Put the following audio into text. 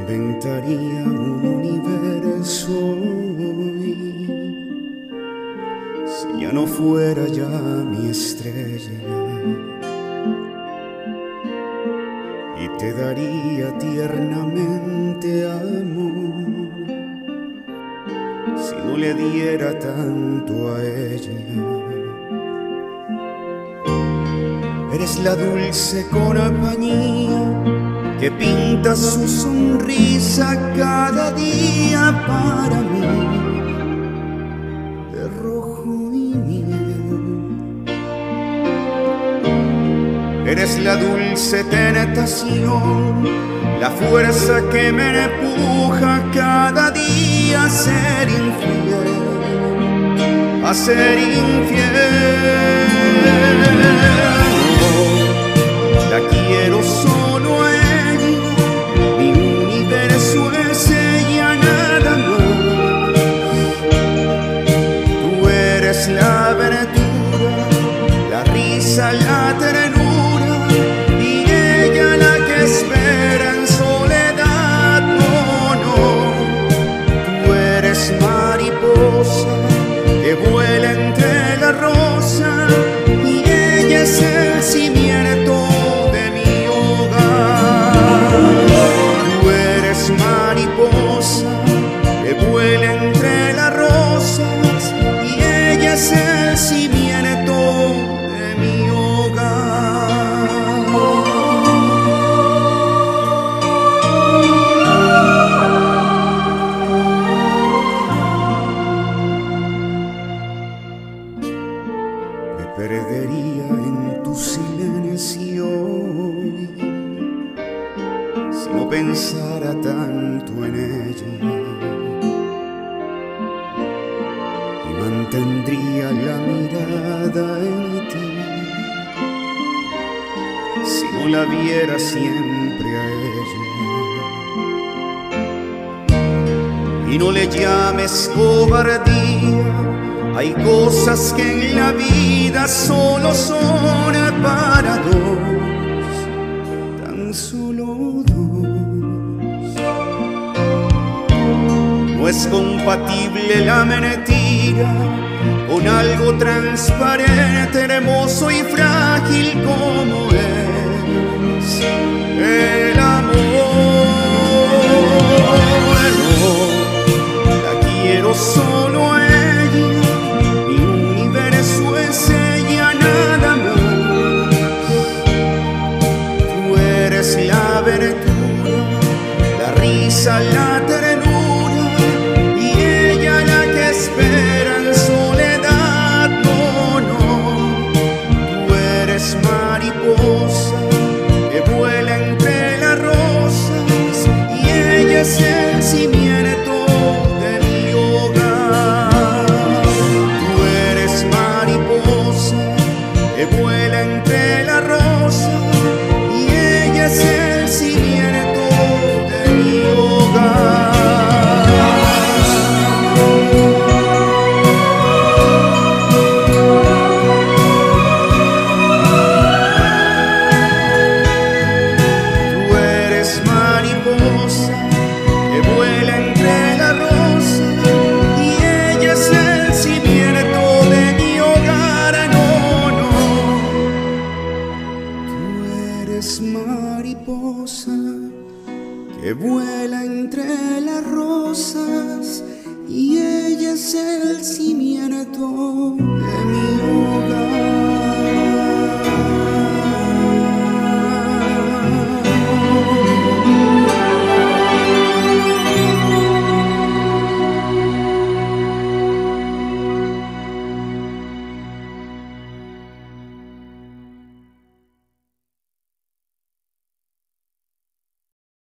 inventaría un universo hoy, si ya no fuera ya mi estrella, y te daría tiernamente amor, si no le diera tanto a ella. Eres la dulce compañía que pinta su sonrisa cada día para mí, de rojo y miel. Eres la dulce tentación, la fuerza que me empuja cada día a ser infiel, a ser infiel. La quiero solo a ella, mi universo es ella, nada más. Tú eres la aventura, la risa, la ternura, y ella la que espera en soledad. No, no, tú eres mariposa que vuela entre la rosa, y ella es el cimiento de mi hogar. Tú eres mariposa que vuela entre las rosas, y ella es el cimiento de mi perdería en tu silencio si no pensara tanto en ella, y mantendría la mirada en ti si no la viera siempre a ella. Y no le llames cobardía, hay cosas que en la vida solo son para dos, tan solo dos. No es compatible la mentira con algo transparente, hermoso y frágil como es el amor. La quiero solo a ella, la aventura, la risa, la ternura, y ella la que espera en soledad. No, no, tú eres mariposa que vuela entre las rosas, y ella es el cimiento de mi hogar. Tú eres mariposa que vuela entre las rosas, es el cimiento de mi hogar. Tú eres mariposa que vuela entre la rosa, y ella es el cimiento de mi hogar. No, no, tú eres mariposa que vuela entre las rosas, y ella es el cimiento de